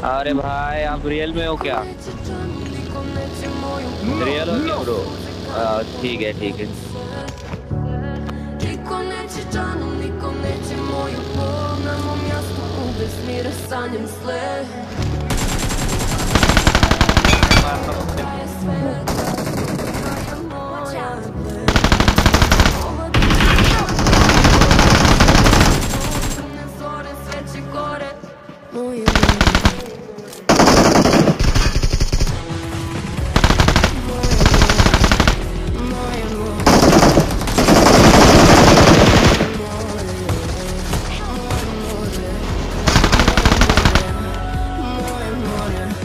अरे भाई आप रियल में हो क्या? रियल हो क्या ब्रो? ठीक है ठीक है। Niko neće džanom, niko neće moju bol. Na mom jastuku bez mira sanjam sve.